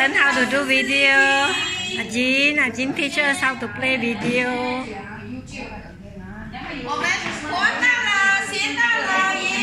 learn how to do video. Ajin teach us how to play video. 我们活到了，学到了耶！